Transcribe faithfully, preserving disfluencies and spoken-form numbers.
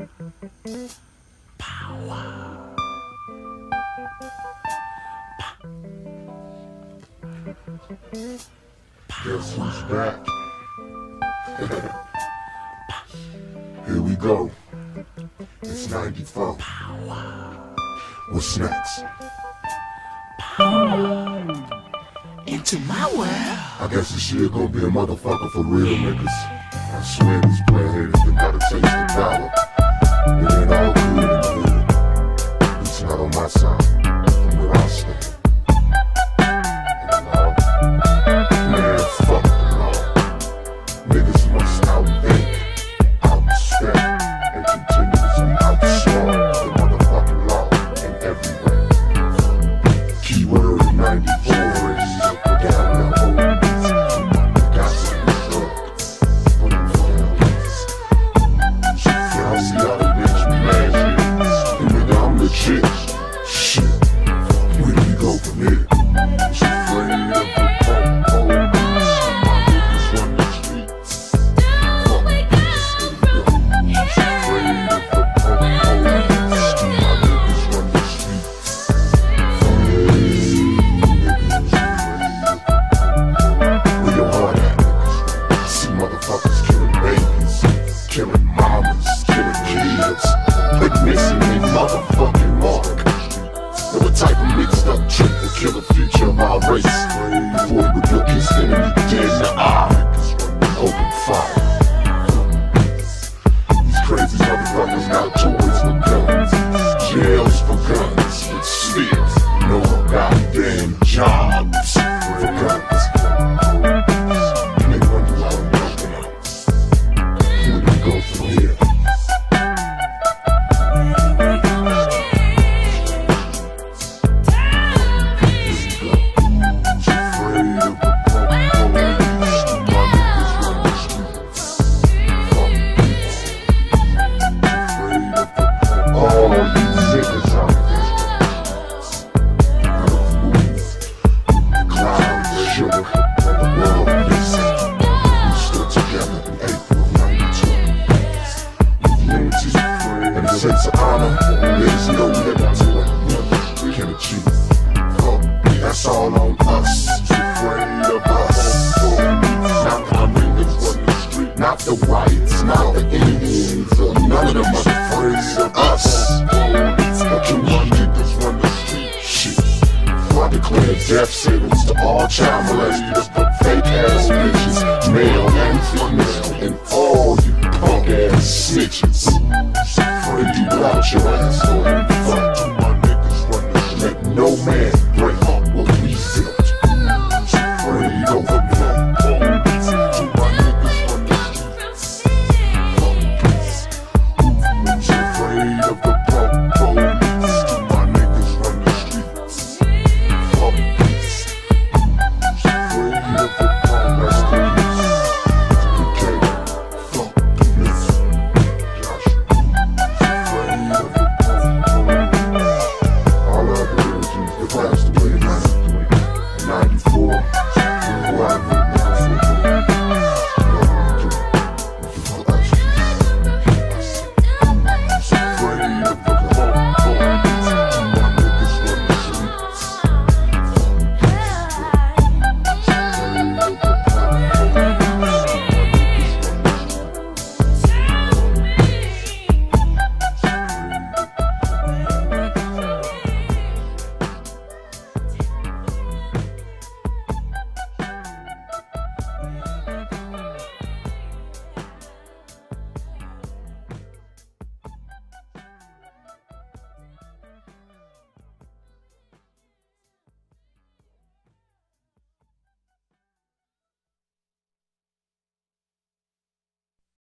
Guess who's back? Here we go. It's ninety-four. What's next? Into my world. I guess this shit gonna be a motherfucker for real, niggas. I swear these player-haters done gotta taste the power. It ain't all good and good. It's not on my side, from where I stand. And the law, man, fuck the law. Niggas must outthink, outstep, and continuously outsmart the motherfucking law in every way. Keyword ninety-four is down the old beats. Got some drugs, put them down. Yeah, I see how they bitch me mad shit. And nigga, I'm legit. Shit, where do we go from here? Was afraid of the pump police. My niggas run the streets. Fuck this, there we go. Was afraid of the pump police. My niggas run the streets. Fuck this, niggas afraid of the pump. Where your heart at, niggas? I see motherfuckers killing babies, killing mamas, killing kids, but missing their motherfucking mark. And what type of mixed up trick will kill the future of our race before he would look his enemy dead in the eye and open fire? These crazy motherfuckers got toys for guns, jails for guns, but still no goddamn jobs for guns. And they wonder why I'm broken out. Where do we go from here? Sense of honor, there's no limit to what we can achieve. That's all on us, afraid of us. Not the niggas run the street, not the whites, not the Indians, or none of them are afraid of us. But you run niggas run the street, shit. I declare death sentence to all child molesters, but fake ass bitches, male and female, and all you punk ass snitches. Before they do out your ass,